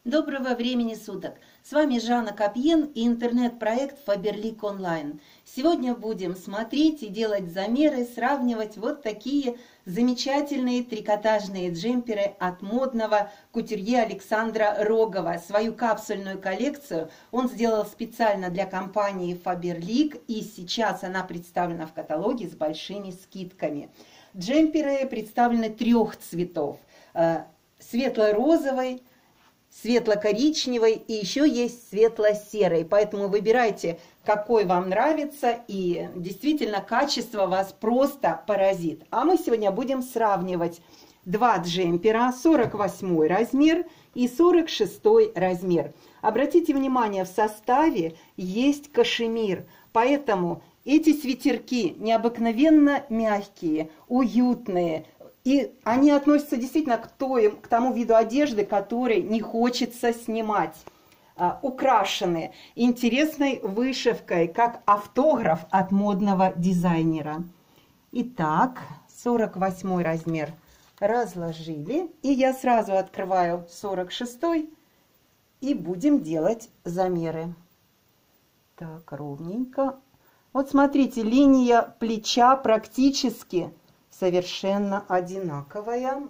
Доброго времени суток! С вами Жанна Капьен и интернет-проект Faberlic Online. Сегодня будем смотреть и делать замеры, сравнивать вот такие замечательные трикотажные джемперы от модного кутюрье Александра Рогова. Свою капсульную коллекцию он сделал специально для компании Faberlic, и сейчас она представлена в каталоге с большими скидками. Джемперы представлены трех цветов: светло-розовый, светло-коричневый и еще есть светло-серый. Поэтому выбирайте, какой вам нравится, и действительно качество вас просто поразит. А мы сегодня будем сравнивать два джемпера: 48 размер и 46 размер. Обратите внимание, в составе есть кашемир, поэтому эти свитерки необыкновенно мягкие, уютные. И они относятся действительно к тому виду одежды, который не хочется снимать. Украшены интересной вышивкой, как автограф от модного дизайнера. Итак, 48 размер разложили. И я сразу открываю 46 и будем делать замеры. Так, ровненько. Вот смотрите, линия плеча практически совершенно одинаковая.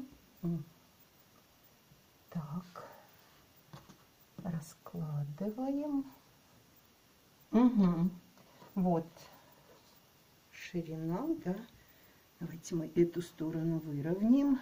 Так, раскладываем. Угу. Вот ширина, да. Давайте мы эту сторону выровняем.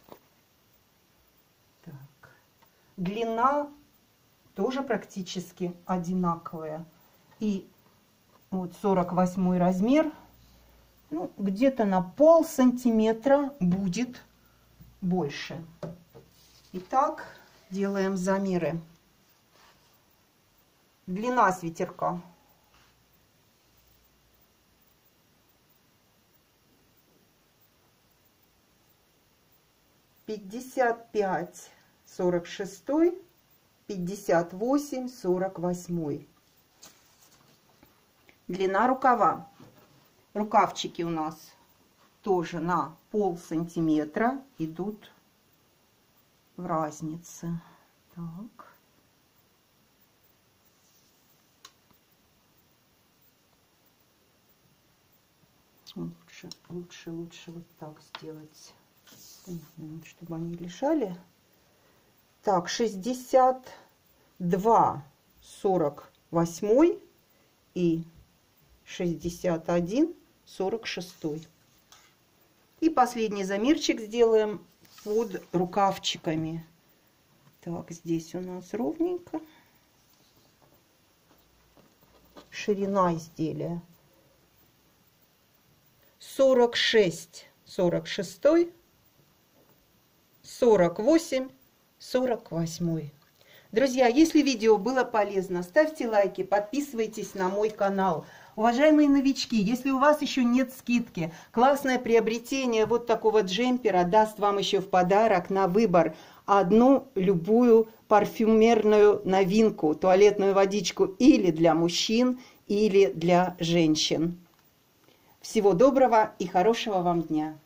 Так, длина тоже практически одинаковая. И вот 48 размер. Ну, где-то на полсантиметра будет больше. Итак, делаем замеры. Длина свитерка. Пятьдесят пять 46, 58 48. Длина рукава. Рукавчики у нас тоже на полсантиметра идут в разнице. Так. Лучше вот так сделать, чтобы они лежали. Так, 62 48 и 61 46. И последний замерчик сделаем под рукавчиками. Так, здесь у нас ровненько. Ширина изделия 46 46, 48 48. Друзья, если видео было полезно, ставьте лайки, подписывайтесь на мой канал. Уважаемые новички, если у вас еще нет скидки, классное приобретение вот такого джемпера даст вам еще в подарок на выбор одну любую парфюмерную новинку, туалетную водичку или для мужчин, или для женщин. Всего доброго и хорошего вам дня!